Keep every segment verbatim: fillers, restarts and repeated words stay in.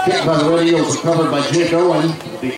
Kick by the Red Eagles, covered by Jake Owen.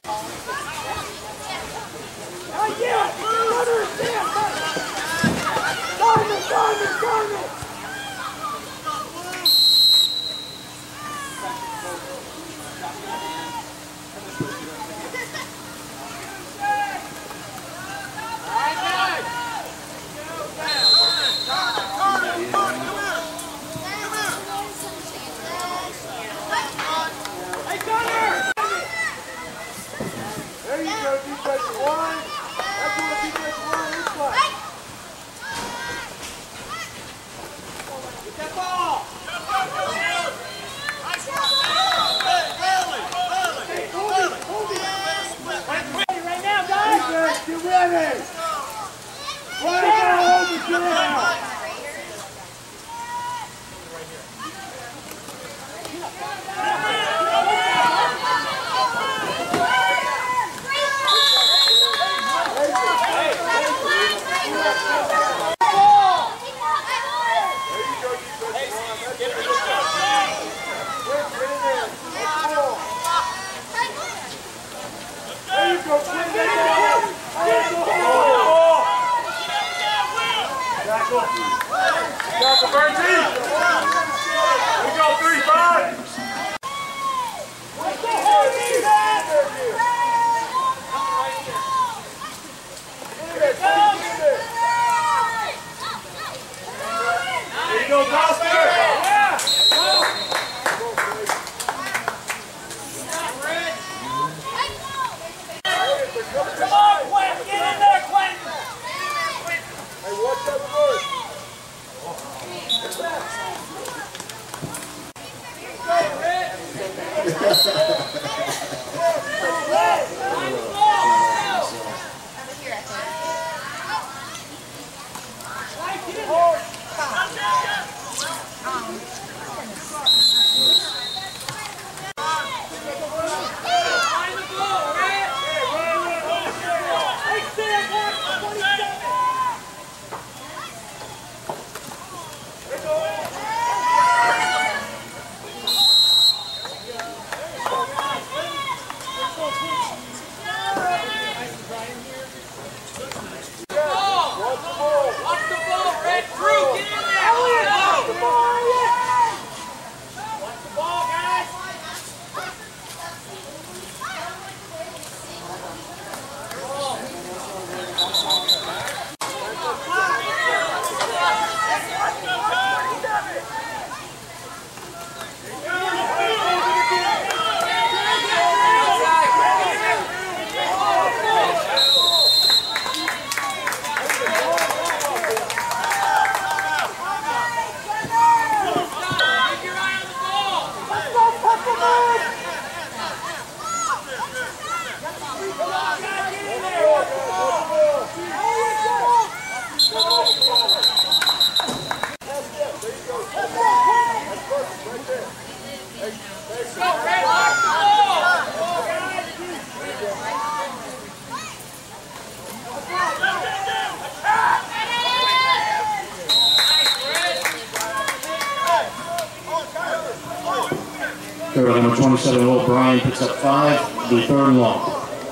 Third, number twenty-seven, Will Bryan picks up five, the third and long.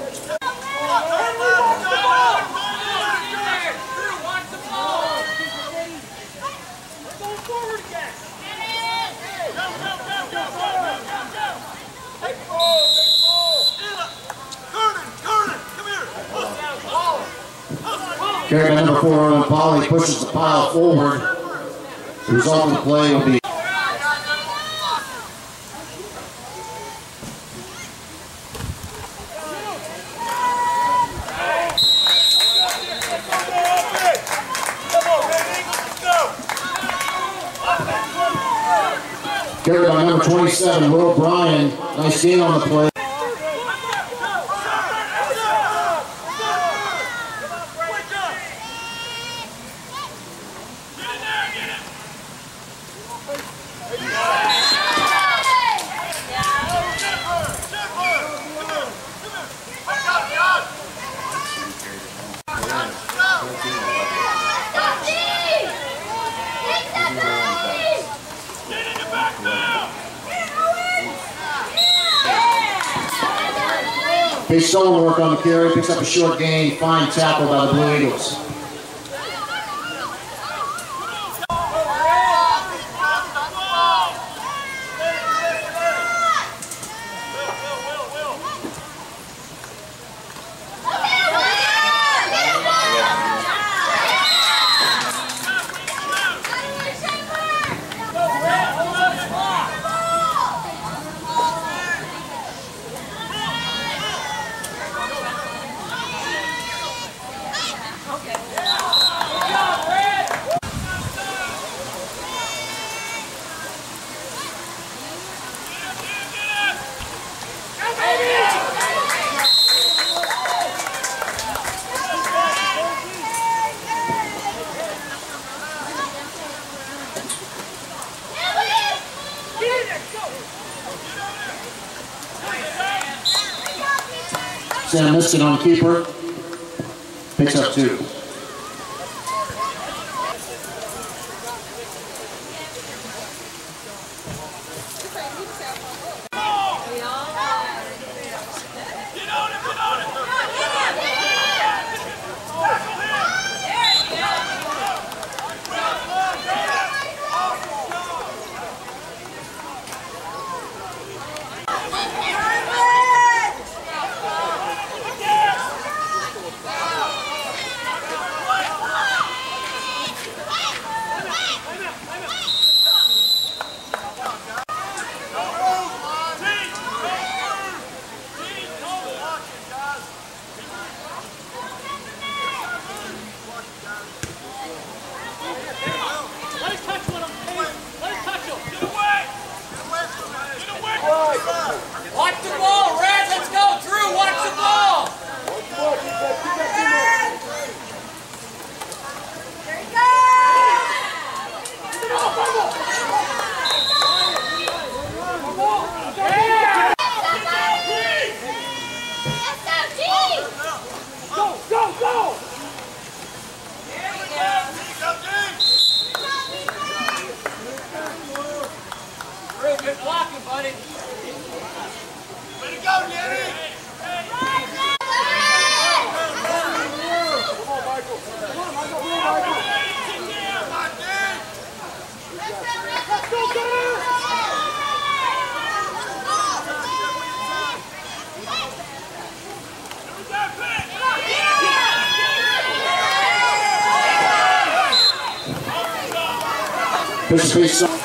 Carry by number four, Polly pushes the pile forward. The result of the play will be carried by number twenty-seven, Will Bryan. Nice gain on the play. Case solo work on the carry, picks up a short gain, fine tackle by the Blue Eagles. Sam missed it on the keeper. Picks up two. Watch the ball, Red, let's go, Drew, watch the ball! There you go! Go, go, go! There we go! Drew, good blocking, buddy. Way to go, Danny! Come on, Michael. Come on, Michael. Come on, Michael. Come on, Dan. Let's go, go! Push the face.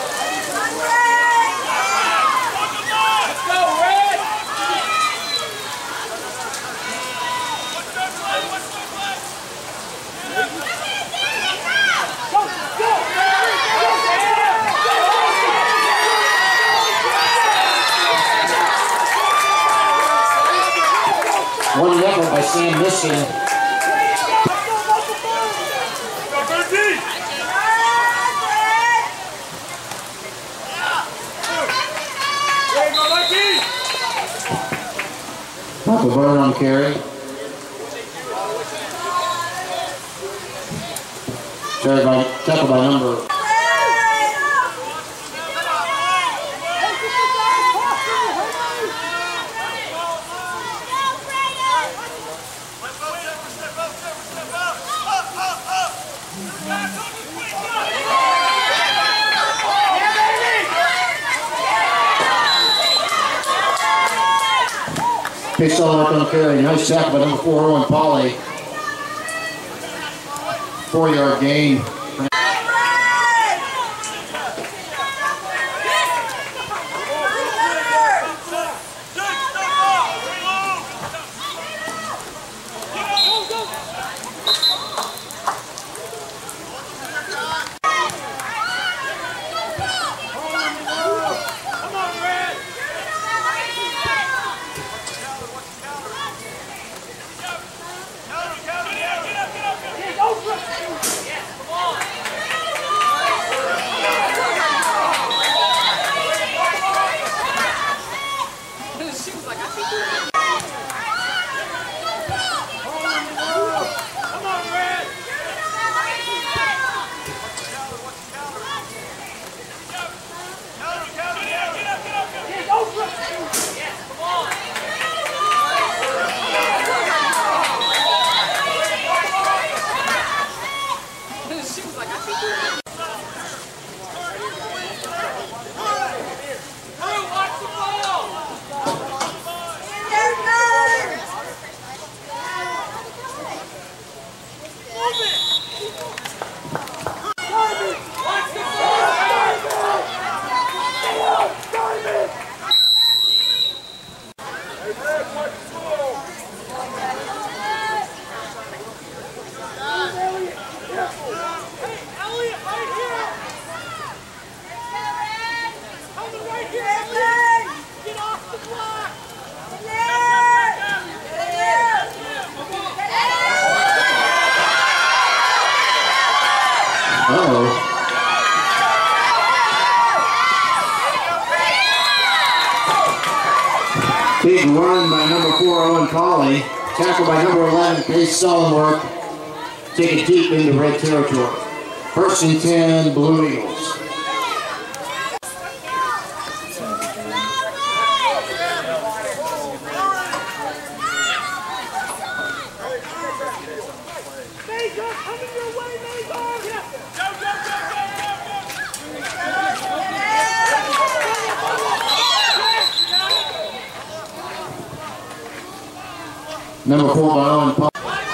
One effort by Sam Miskin. Michael Burr on carry. Carried by, tackled by number. Case solo work on the carry. Nice tackle by number four, Owen Polly. Four yard gain. Come on! Big run by number four, Owen Colley. Tackled by number eleven, Pace Sullenworth. Take it deep into red territory. First and ten, Blue Eagles. Number four by Owen Colley.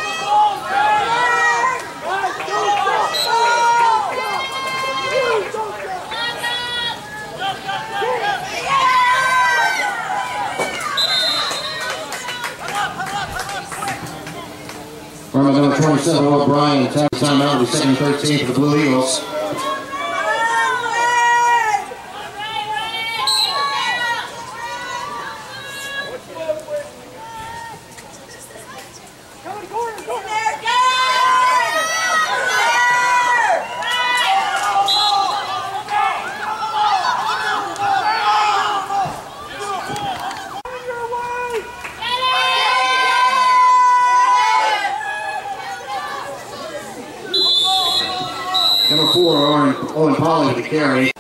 From number twenty-seven, O'Brien, attack timeout with second and thirteen for the Blue Eagles. Number four, Owen, Owen Colley with the carry.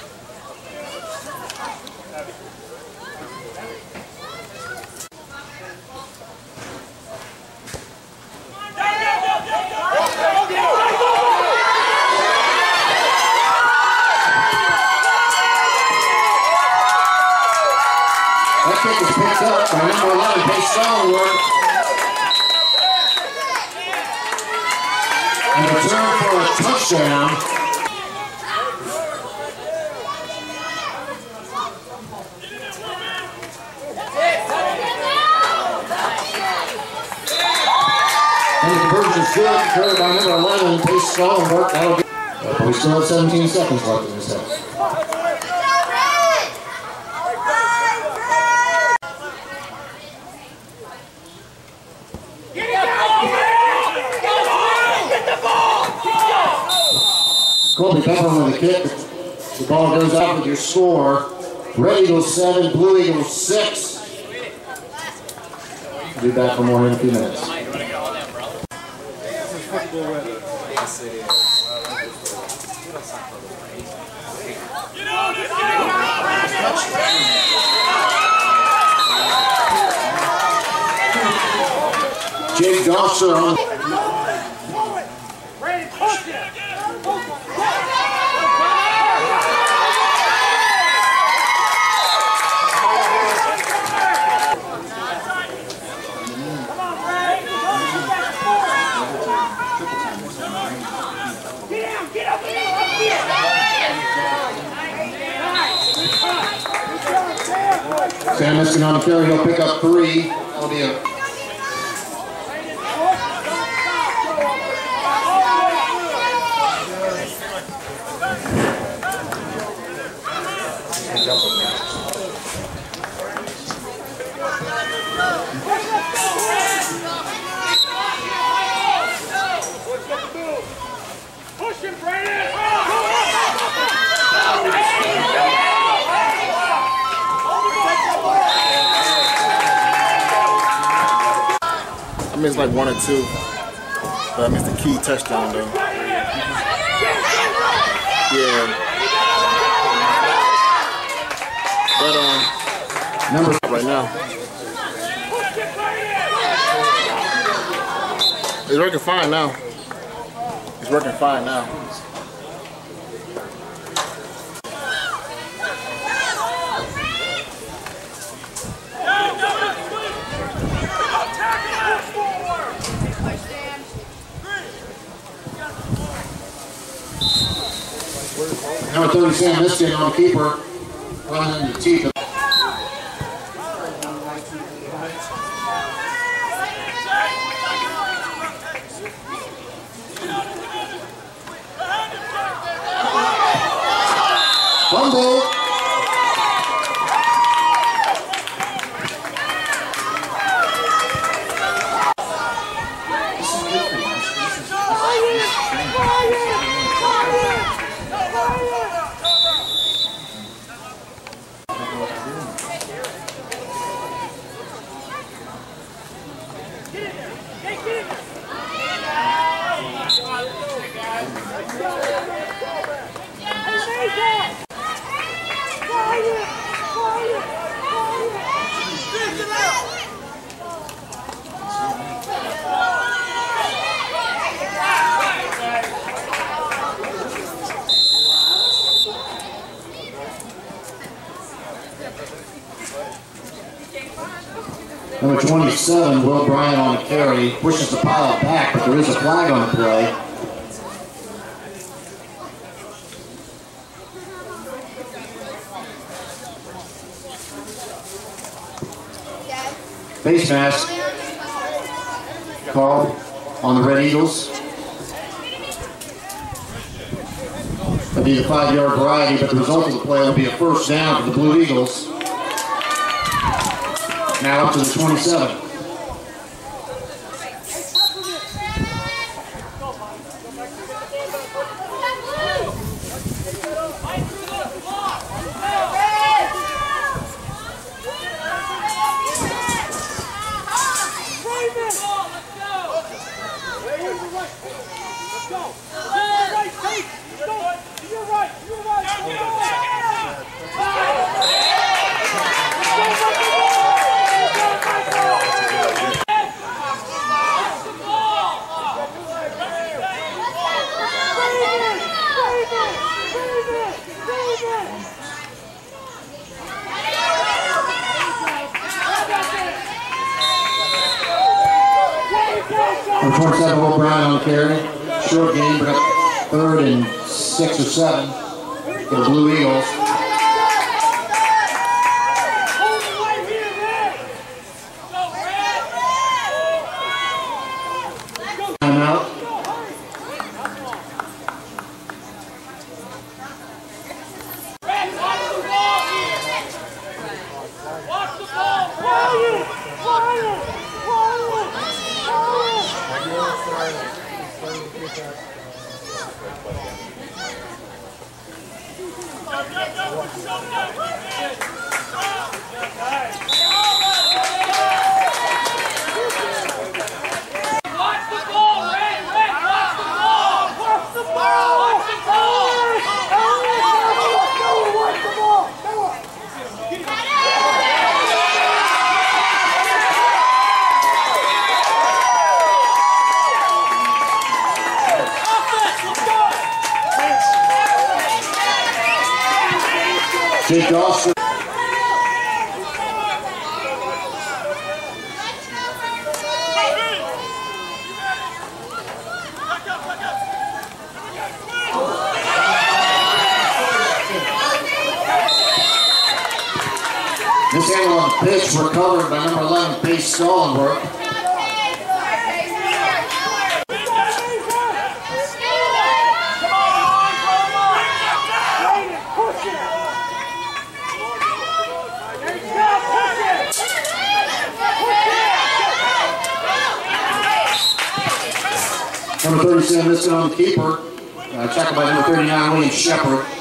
That kick is picked up by number eleven, Pace Sullenworth. And return for a touchdown. And the conversion is good, carried by number eleven, Pace Sullenworth. That'll be. But we still have seventeen seconds left in this half. Colby Pepper with a kick. The ball goes out with your score. Red Eagles seven, Blue Eagles six. We'll be back for more in a few minutes. Jake Gosser on. Sam Miskin on the carry, he'll pick up three. That'll be a push him, Brandon! I mean, it's like one or two, but I missed the key touchdown though. Yeah. But um, number right now. It's working fine now. It's working fine now. number thirty, Sam Miskin on the keeper. Running in the teeth. Fumble. Number twenty-seven, Will Bryant on the carry, pushes the pile back, but there is a flag on the play. Face mask called on the Red Eagles. That'll be the five-yard variety, but the result of the play will be a first down for the Blue Eagles. Now up to the twenty-seven. Number twenty-seven, Will Bryant on the carry. Short game, but up third and six or seven for the Blue Eagles. Timeout. Jake Dawson. Mishandle on the pitch, recovered by number eleven, Pace Stallenberg. Number thirty-seven, missing on the keeper. Uh, tackled by number thirty-nine, William Shepard.